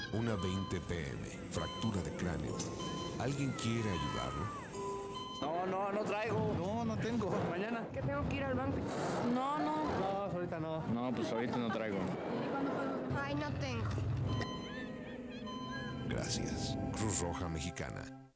Una 20 p.m. Fractura de cráneo. ¿Alguien quiere ayudarlo? No traigo. No tengo. Mañana. Que tengo que ir al banco. No. No, ahorita no. No, pues ahorita no traigo. Ay, no tengo. Gracias. Cruz Roja Mexicana.